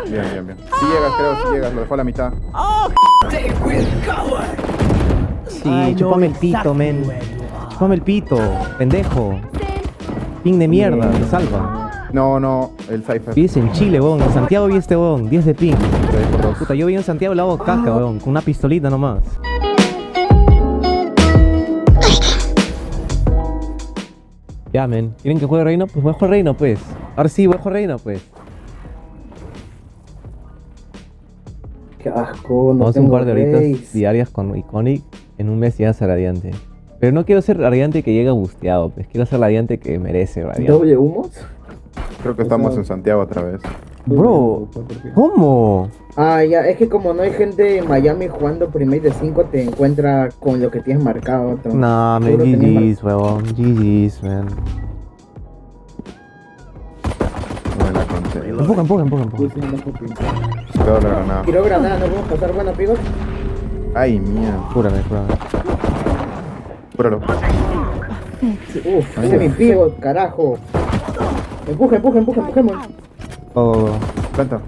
Bien, bien, bien. Si llegas, creo, si llegas, lo dejó a la mitad. Sí, chúpame el pito, men. Chúpame el pito, pendejo. Ping de mierda, te salva. No, no, el Cypher. Vives en Chile, weón. En Santiago vi este weón, 10 de ping. Puta, yo vi en Santiago la hago caca, weón, con una pistolita nomás. Ya, men. ¿Quieren que juegue Reino? Pues voy a jugar Reino, pues. Ahora sí, voy a jugar Reino, pues. Qué asco, no Vamos a un tengo par de horitas race. diarias con Iconic. En un mes ya ser radiante. Pero no quiero ser radiante que llega busteado, pues. Quiero ser radiante que merece radiante. ¿Doble humos? Creo que estamos en Santiago otra vez. Bro, ¿cómo? Ah, ya, es que como no hay gente en Miami jugando Primate de 5, te encuentra con lo que tienes marcado. Nah, man, Seguro tenés GG's, weón. GG's, man. Buena conté. Empuja. Cuidado la granada. Tiró granada, no podemos pasar buena, pigos. Ay, mía. Cúrame. Cúralo. Uf, ese es mi pigo, carajo. Empujemos. Oh, Planta.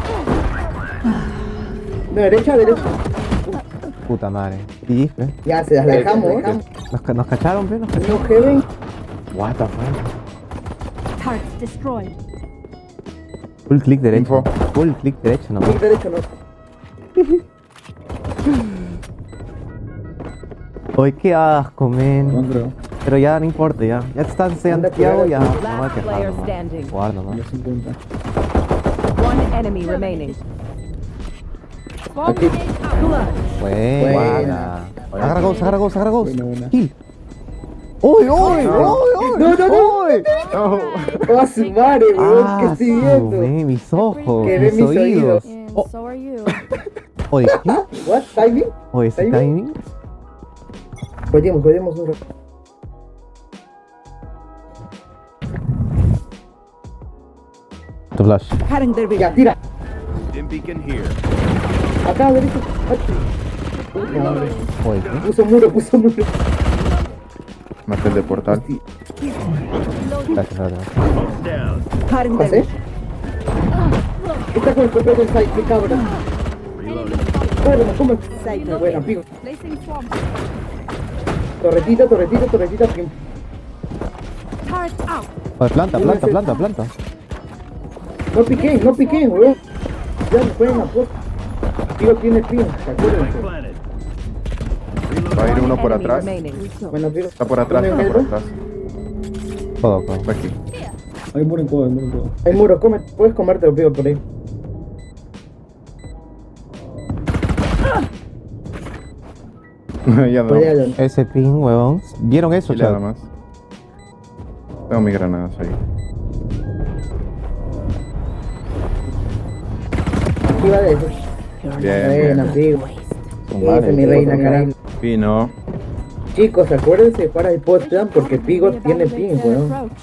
No, derecha. puta madre. GG's, pe. Ya, se las dejamos. Nos cacharon, pe. No heaven. What the fuck. Targets destroyed. Full click derecho. Info. Full click derecho, nomás. Clic derecho, no. Oye, qué asco, men. Pero ya no importa, ya. Ya estás en Santiago, ya. No voy a quejar, Player nomás. standing. Jugar nomás. One enemy remaining. Aquí. Buena. Agarra ghost. Buena. Kill. ¡Uy! No. Oh, su madre, weón, que estoy viendo. Mis ojos, Que ve mis mis oídos. oídos. And Oh. so are you. Oye, ¿qué? What, timing? Oye, ese timing. Jodemos un rato. Tu flash. Ya, tira. Dim beacon here. Acá, derecho. Oye, ¿qué? Puso muro. Maté el de portal. Gracias. Almost down. ¿Pasé? Está con el propio del side, qué cabrón. Reloading. ¿Cómo? Buena, pigo. Placing swamp. Torretita. Turret out. Oye, planta. No piquen, weón. Ya no jueguen a post. Pigo tiene pin, acuérdense. Planet. Va a ir uno por Enemy atrás. remaining. Bueno, pigo. Está por atrás, ¿Tiene está por algo? atrás. Todo. Está aquí. Hay muro en todo. Hay muro, puedes comértelo, pigo, por ahí. Ya no. Por ahí, Ese ping, huevón. ¿Vieron eso, Y nada chat? más. Tengo mis granadas ahí. aquí va de eso. Buena, Bien. pigo. Esa es mi reina, caray. Pino. Chicos, acuérdense para el post porque Pigo tiene pin, weón. Approach.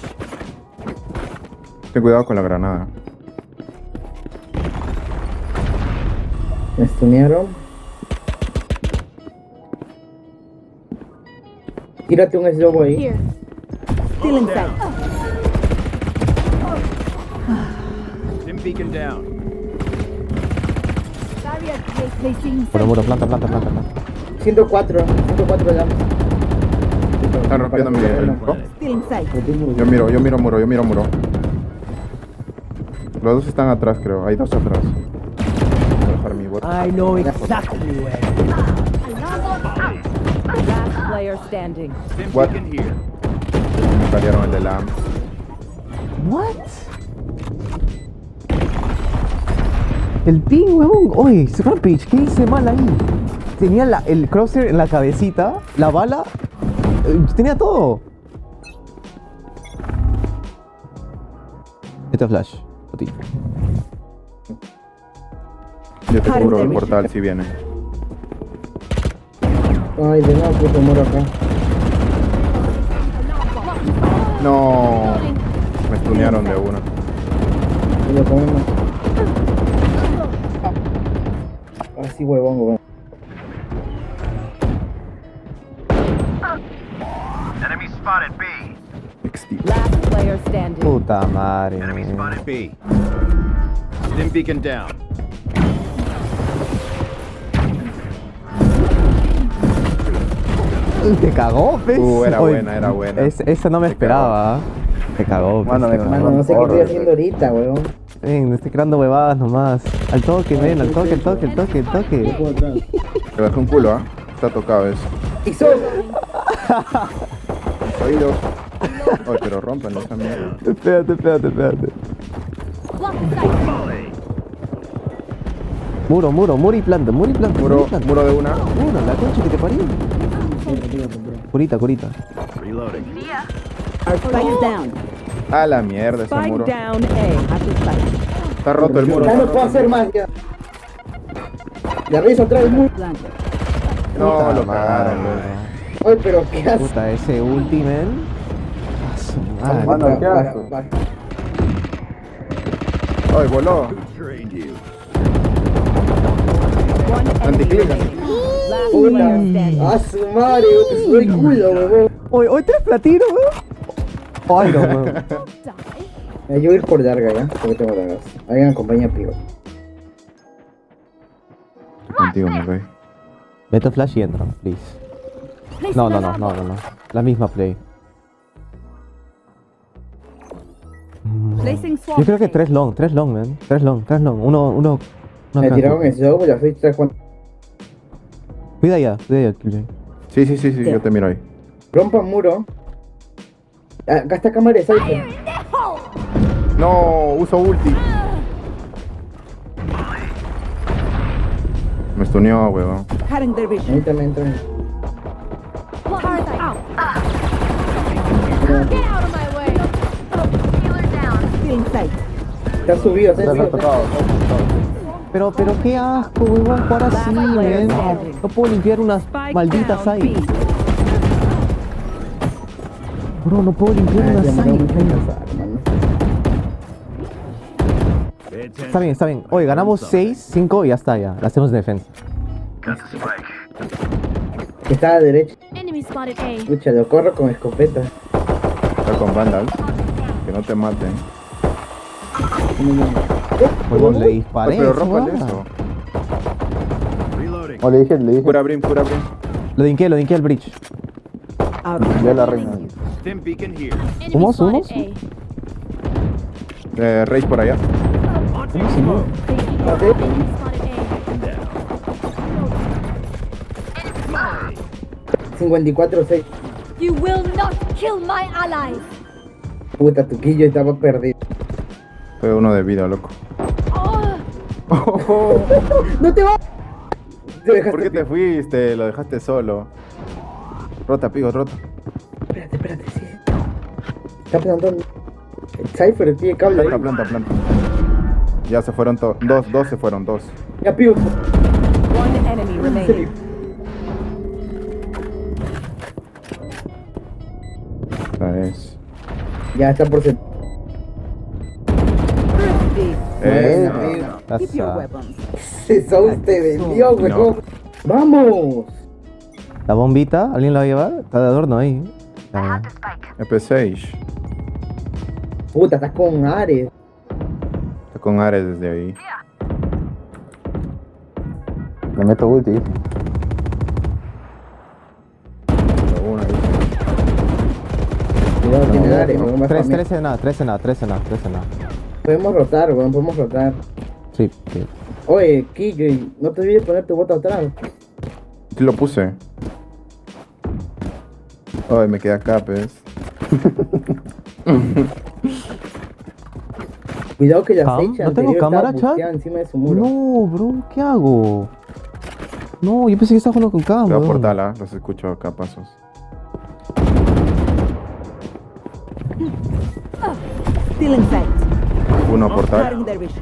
Ten cuidado con la granada. Me stunearon. Tírate un slobo ahí. Here. Still inside. Dim beacon down. Barrier placing. Muro, planta. 104 de Está rompiendo mi info. Still inside. Yo miro muro. Los dos están atrás, creo. Hay dos atrás. Voy a dejar mi bot. Last player standing. Dim What? beacon here. Salieron el de la What? El ping, huevón. Oye, Rampage, ¿qué hice mal ahí? Tenía el crosshair en la cabecita, la bala. Tenía todo. Este flash. A ti. Yo te cubro el portal si viene. Ay, de nuevo puto muro acá. No. Me stunearon de una. Y lo comemos. Así huevón. Enemy spotted B. XD. Last player standing. Puta madre. Enemy spotted B. Stim beacon down. Te cagó, ¿ves? Era Oye, buena, era buena. Esa no me Te esperaba. Te cagó. Mano, te me cagó. Mano, no sé qué estoy haciendo ahorita, weón. Ven, estoy creando huevadas nomás. Al toque, ven, al toque, al toque, al toque, al toque. Juego atrás. Te bajé un culo, ¿ah? Está tocado eso. Y son. Oídos. Oye, pero rompen esa mierda. Espérate. Block the sight. Volley. Muro y planta, muro y planta. Muro, y planta. muro de una. Muro, la concha que te parió. Curita. Reloading. Spike down. A la mierda ese Spike muro. down A. At the site. Está roto el muro. Ya no puedo hacer más, ya. Ya reviso otra vez muy. No, Puta lo cagaron, madre. Oye, pero qué haces. Puta, ese ultimate. A su madre. Mano, ¿qué haces? Ay, voló. Trained you. One enemy Anticlick. remaining. Last Puta. player standing. A su madre, weón. Soy culo, weón. Hoy 3 platinos, weón. Ay, no, weón. Yo voy a ir por larga, ya. Porque tengo largas. Alguien acompaña a Pigo. Contigo, mi rey. Meto flash y entro, please. No. La misma play. Placing swamp. Yo creo que 3 long, man. 3 long. Uno Me acá. tiraron el show, la fecha está jugando. Cuida ya, Killjoy. Sí, yo te miro ahí. Rompan muro. Acá está cámara de Cypher. No, uso ulti. Me stuneó, weón. Cutting their vision. Ahí también entra. Block the sight. Out. Get out of my way. Stealing sight. Está subido, está subido. Pero qué asco, weón, jugar así, Last player man. standing. No puedo limpiar unas Spike malditas down ahí. B. Bro, no puedo limpiar Ay, unas se demoró ahí. mucho en casar, mano. Pay attention. Está bien. Oye, ganamos 6, 5 y ya está, ya. La hacemos de defensa. Got the spike. Que está a la derecha. Enemy spotted A. Escucha, lo corro con escopeta. Está con vandals. Que no te maten. Huevón, le disparé. Pero esa rómpale huevada. eso. Reloading. O le dije. Pura brim. Lo dinqué al bridge. Out. Ya la reina. Stim beacon here. Enemy ¿Humos? spotted A. Rage por allá. Launching smoke. Enemy spotted A. Down. 54-6. You will not kill my allies. Puta, tu quillo estaba perdido. Fue uno de vida, loco. Oh, ¡No te vas! Te dejaste. ¿Por qué te fuiste? Lo dejaste solo. Rota, Pigo, rota. Espérate, sí. Está plantando. Cypher tiene cable. Planta. Ya se fueron todos. Dos se fueron, dos. Ya pido. One enemy remaining. Esa es. Ya está por ser. B. Keep your Esa. weapons. Eso usted vendió, weón. ¡Vamos! La bombita, ¿alguien la va a llevar? Está de adorno ahí. Ya. EP6. Puta, estás con Ares. Está con Ares desde ahí. Le meto ulti. Uno ahí. Cuidado, tiene Ares, weón. 3 en A. Podemos rotar, weón, podemos rotar. Sí. Oye, Kike, no te olvides poner tu bota atrás. Sí lo puse. Ay, me quedé acá, pues. Cuidado que la ¿Cam? fecha ¿No tengo anterior cámara, estaba chat? busteada encima de su muro. No, bro, ¿qué hago? No, yo pensé que estaba jugando con Cam, Te voy a weón. portarla, los escucho acá pasos. Stealing sight. Uno a portar. Cutting their vision.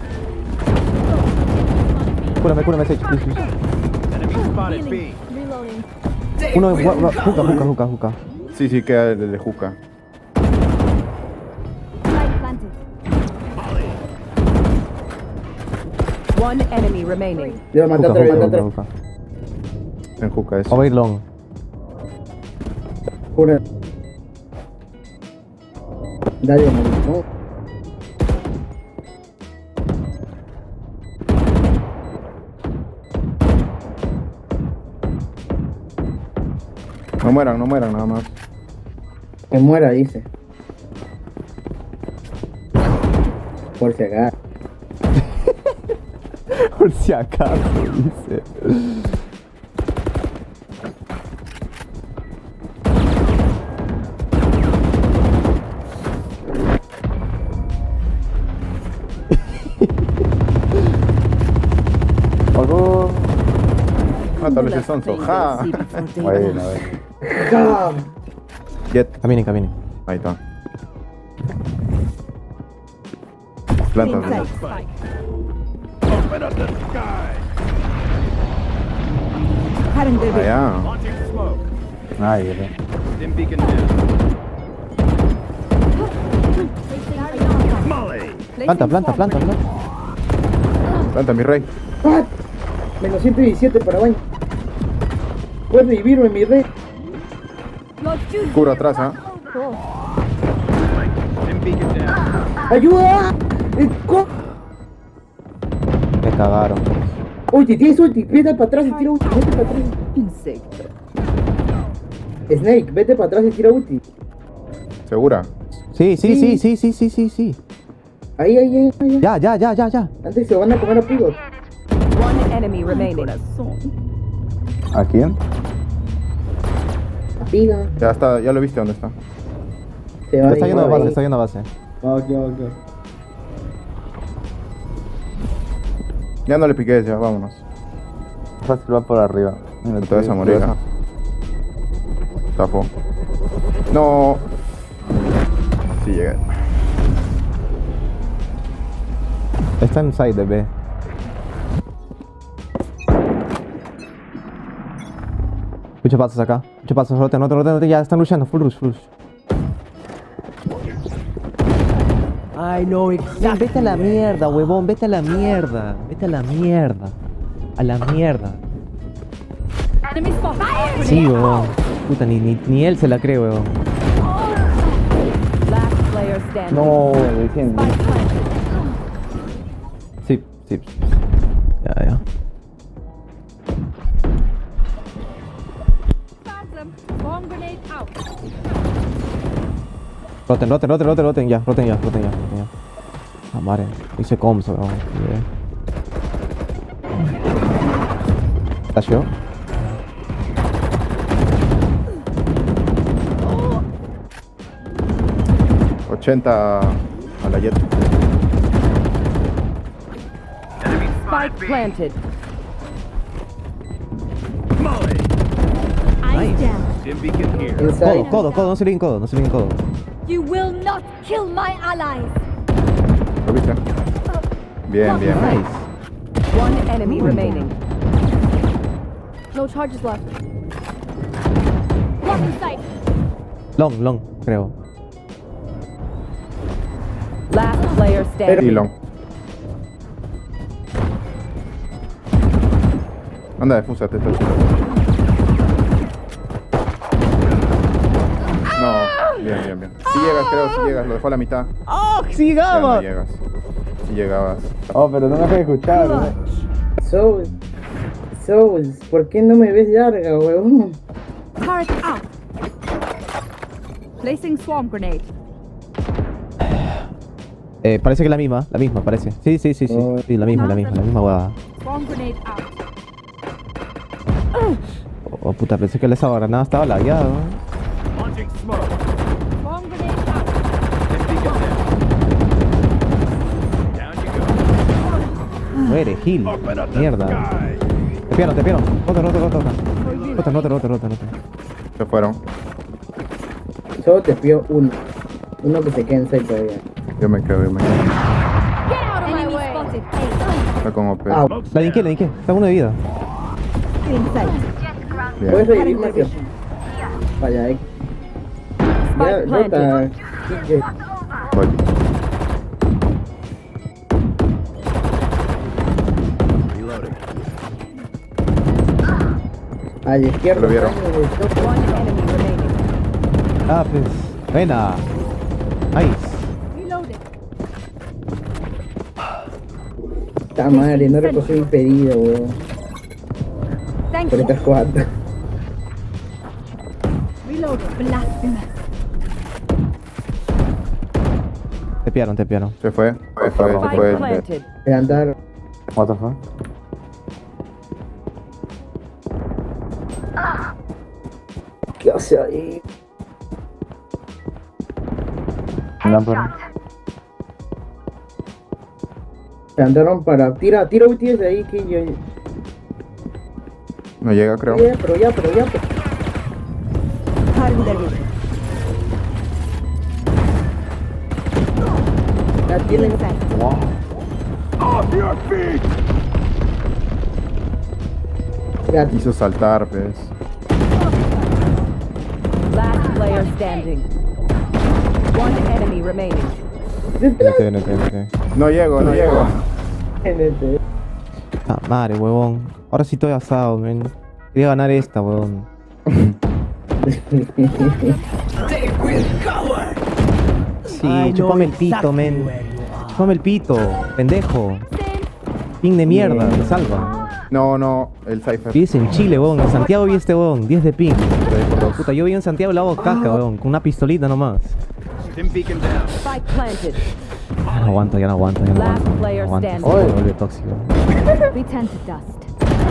Cúrame, Sage, please. Enemy spotted B. reloading. Uno, juca. Sí, queda el de Juca. Light planted. One enemy remaining. Yo maté otra vez, maté otra vez. En Juca eso. O va a ir long. Jura. Dale, maricón. No mueran nada más. Que muera, dice. Por si acaso. Por si acaso, dice. Algo. Mátalo ese sonso. Ja. Bueno. ¡Ja! Jet. Caminen, caminen. Ahí está. Plantas. Inside. Open up the sky. Allá. Launching smoke. Ay, ¿verdad? Dim beacon down. Molly. Planta, planta, planta, planta. Planta, mi rey. ¡Ah! Menos 117 para baño. Puedes vivirme, mi rey. Your duty. Cubro atrás, ¿ah? Dim beacon down. ¡Ayuda! Me cagaron. Ulti, tienes ulti. Vete para atrás y tira ulti. Vete para atrás. Insecto. Snake, vete para atrás y tira ulti. ¿Segura? Sí, sí, sí, sí, sí, sí, sí, sí. Ahí, ahí, ahí, ahí. Ya, ya, ya, ya, ya. Antes se van a comer a pigos. One enemy remaining. ¿A quién? Piga. Ya está, ya lo viste dónde está. Se va Está yendo a ahí. base, está yendo a base. Ya no le piques, ya, vámonos. Fácil va por arriba. Mira, Te vas a morir, ¿ah? Tapo. No. Sí, llegué. Está en side de B. Muchos pasos acá. Muchos pasos. Roten, roten, roten, roten. Ya están luchando. Full rush, full rush. I know Ya, vete a la mierda, huevón. Vete a la mierda. Vete a la mierda. A la mierda. Enemy spot. Fire! Sí, huevón. Puta, ni él se la cree, huevón. Last player standing. No, ¿de Sí, sí. Ya, ya. Phantom. Bomb grenade out. Roten, roten, roten, roten, roten. Ya, roten ya, roten ya, roten ya. Ah, madre. Hice comms, huevón. Tashió. Oh. 80 a la jet. Enemy Spike spotted B. planted. Molly. Eyes down. Dim beacon here. Codo, Inside. codo, codo. No se olviden codo, no se olviden codo. You will not kill my allies. ¿Lo viste? Bien, bien. Nice. One enemy remaining. No charges left. Block in sight. Long, long, creo. Last player Y standing. long. Anda, defúsate, esto. No, bien, bien, bien. Si llegas, creo, si llegas. Lo dejó a la mitad. ¡Oh, Ya no sigamos! llegas. Si llegabas. Oh, pero no me dejes escuchar, ¿no? So, ¿por qué no me ves larga, huevón? Turret out. Placing swarm grenade. Parece que es la misma, parece. Sí, sí, sí, sí. Sí, la misma huevada. Swarm grenade out. Oh, puta, pensé que esa granada estaba lagueada. Launching smoke. Swarm grenade out. Dim beacon down. Down you go. Muere, Gil. Open up the Mierda. sky. Te pierdo, te pierdo. Roten, roten, roten, roten. Roten, roten, roten, roten, roten. Se fueron. Solo te pido uno. Uno que se quede en side todavía. Yo me quedo, yo me quedo. Get out of my way. Spotted. Está con OP. Ah, La dinqué, la dinqué. Está uno de vida. puedes Bien. revivirme así. Vaya, ya, Spike planted. rota. Kike. Voy. Reloading. A la izquierda. Lo vieron. One enemy remaining. Ah, pues. Buena. Nice. Reloading. Puta madre, no recogí mi pedido, weón. Thank Por you. estas cuatro. Reloaded. Blasphemous. Te pillaron, te pillaron. Se fue. Se fue. Se Spike fue. planted. Andar. What the fuck? ¿Qué hace ahí? Lámpara. Se andaron para. Tira ulti desde ahí que yo. No llega, creo. Pero ya. Ya tienen. Off your feet! Ya, Hizo saltar, pues. Last player standing. One enemy remaining. NT. No llego, no llego. NT. Ah, madre, huevón. Ahora sí estoy asado, men. Quería ganar esta, huevón. Sí, chúpame el pito, men. Chúpame el pito, pendejo. Ping de mierda, te salva. No, el Cypher. Vives en Chile, huevón. En Santiago vi este huevón, 10 de ping. Puta, yo vi en Santiago y le hago caca, huevón. Con una pistolita nomás. Stim beacon down. Spike planted. Ya no aguanto. Last player Aguanto, standing. se me vuelve tóxico. Return to dust.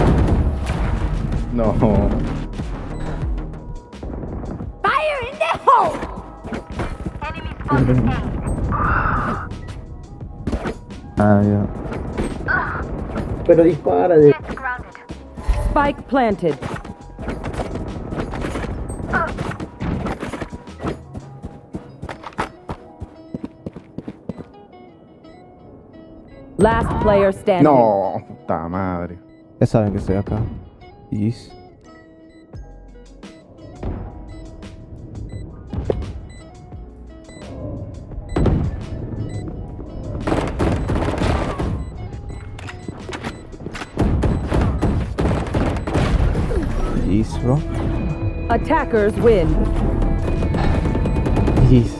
No. Fire in the hole! Ah, ya. Pero dispara de. Spike planted. Last player standing. No, puta madre. Ya saben que estoy acá. Yes. Yes, bro. Attackers win. Yes.